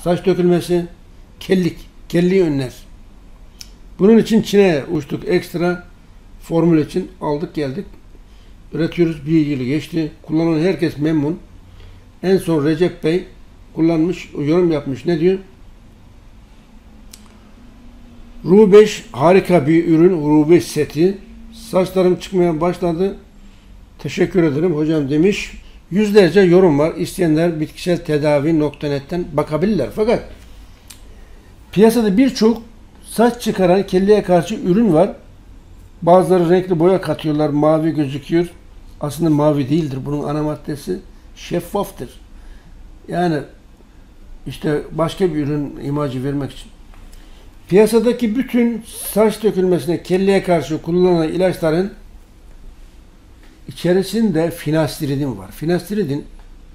saç dökülmesi, kelliği önler. Bunun için Çin'e uçtuk, ekstra formül için aldık geldik. Üretiyoruz, bir yılı geçti. Kullanan herkes memnun. En son Recep Bey kullanmış, yorum yapmış. Ne diyor? Ru5 harika bir ürün. Ru5 seti. Saçlarım çıkmaya başladı. Teşekkür ederim hocam demiş. Yüzlerce yorum var. İsteyenler bitkiseltedavi.net'ten bakabilirler. Fakat piyasada birçok saç çıkaran kelliye karşı ürün var. Bazıları renkli boya katıyorlar. Mavi gözüküyor. Aslında mavi değildir. Bunun ana maddesi şeffaftır. Yani işte başka bir ürün imajı vermek için. Piyasadaki bütün saç dökülmesine, kelliye karşı kullanılan ilaçların içerisinde finastiridin var. Finastiridin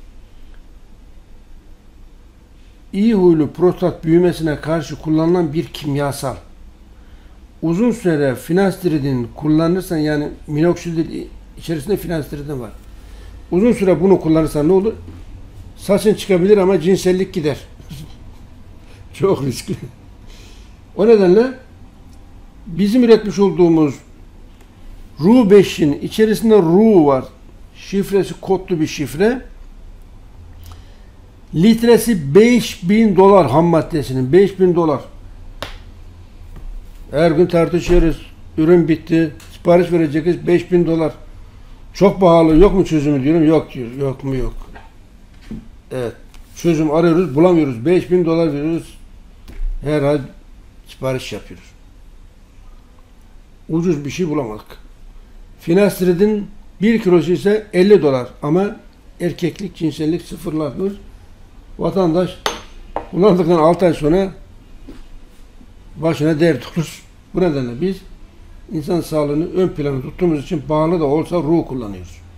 iyi huylu prostat büyümesine karşı kullanılan bir kimyasal. Uzun süre finastiridin kullanırsan, yani minoxidil içerisinde finastiridin var. Uzun süre bunu kullanırsan ne olur? Saçın çıkabilir ama cinsellik gider. Çok riskli. O nedenle bizim üretmiş olduğumuz Ru5'in içerisinde Ru var. Şifresi kodlu bir şifre. Litresi $5.000 ham maddesinin. $5.000. Her gün tartışıyoruz. Ürün bitti. Sipariş vereceğiz. $5.000. Çok pahalı. Yok mu çözümü diyorum. Yok diyor. Yok mu? Yok. Evet. Çözüm arıyoruz. Bulamıyoruz. $5.000 veriyoruz. Her ay sipariş yapıyoruz. Ucuz bir şey bulamadık. Finastiridin 1 kilosu ise $50 ama erkeklik, cinsellik sıfırlanır. Vatandaş kullandıktan 6 ay sonra başına dert olur. Bu nedenle biz insan sağlığını ön plana tuttuğumuz için pahalı da olsa Ru kullanıyoruz.